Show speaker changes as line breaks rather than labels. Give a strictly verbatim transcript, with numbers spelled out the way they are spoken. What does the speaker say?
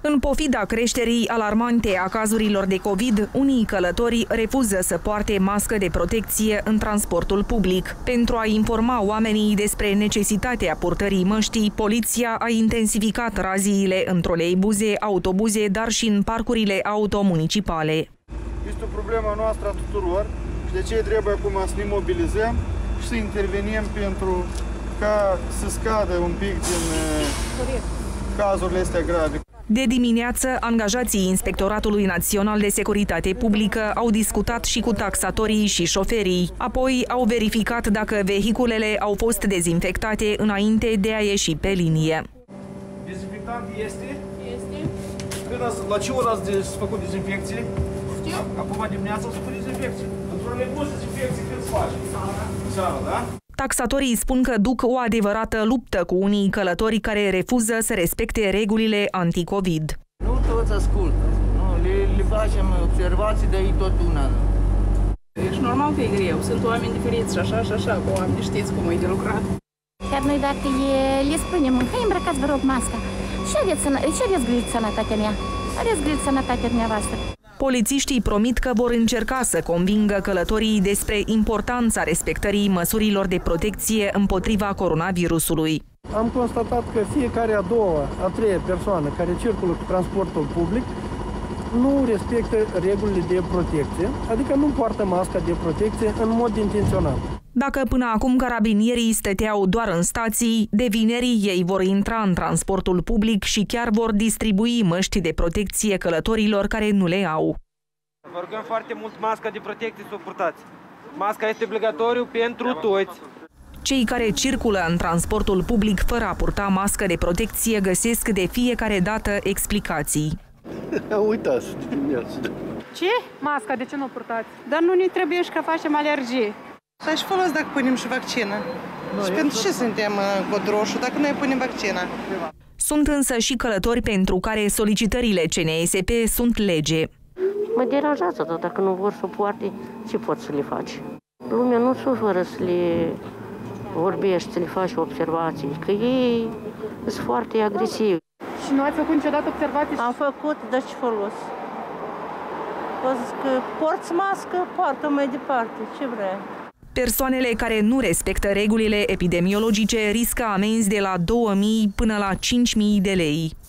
În pofida creșterii alarmante a cazurilor de COVID, unii călători refuză să poarte mască de protecție în transportul public. Pentru a informa oamenii despre necesitatea purtării măștii, poliția a intensificat raziile în troleibuze, autobuze, dar și în parcurile automunicipale.
Este o problemă noastră a tuturor și de ce trebuie acum să ne mobilizăm și să intervenim pentru ca să scadă un pic din cazurile astea grave.
De dimineață, angajații Inspectoratului Național de Securitate Publică au discutat și cu taxatorii și șoferii. Apoi au verificat dacă vehiculele au fost dezinfectate înainte de a ieși pe linie.
Dezinfectant este? Este. Când ați, la ce oră ați făcut dezinfecție? Știu. Acum dimineața ați făcut dezinfecție. Într-o nebună dezinfecție când se face? Seara. Seara, da?
Taxatorii spun că duc o adevărată luptă cu unii călători care refuză să respecte regulile anti-COVID.
Nu toți ascultă. Nu, le, le facem observații, de ei tot una.
Deci normal că e greu. Sunt oameni diferiți și așa și așa, cu oameni știți cum e de lucrat.
Chiar noi dacă e, le spunem, hai îmbrăcați vă rog masca. Și aveți, și aveți grijă sănătatea mea. Aveți grijă sănătatea dumneavoastră.
Polițiștii promit că vor încerca să convingă călătorii despre importanța respectării măsurilor de protecție împotriva coronavirusului.
Am constatat că fiecare a doua, a treia persoană care circulă cu transportul public nu respectă regulile de protecție, adică nu poartă masca de protecție în mod intenționat.
Dacă până acum carabinierii stăteau doar în stații, de vineri ei vor intra în transportul public și chiar vor distribui măști de protecție călătorilor care nu le au.
Vă rugăm foarte mult masca de protecție să o purtați. Masca este obligatoriu pentru toți.
Cei care circulă în transportul public fără a purta mască de protecție găsesc de fiecare dată explicații.
Uitați dimineața.
Ce? Masca, de ce nu o purtați? Dar nu ne trebuie și că facem alergie.
Dar și folos dacă punem și vaccină. Și pentru ce suntem cod roșu dacă noi punem vaccina?
Sunt însă și călători pentru care solicitările C N S P sunt lege.
Mă deranjează, dar dacă nu vor să poarte, ce poți să le faci? Lumea nu suferă să le vorbești, să le faci observații, că ei sunt foarte agresivi.
Și nu ați făcut niciodată observații?
Am făcut, dar ce folos? O zis că porți mască, poartă mai departe, ce vrea.
Persoanele care nu respectă regulile epidemiologice riscă amenzi de la două mii până la cinci mii de lei.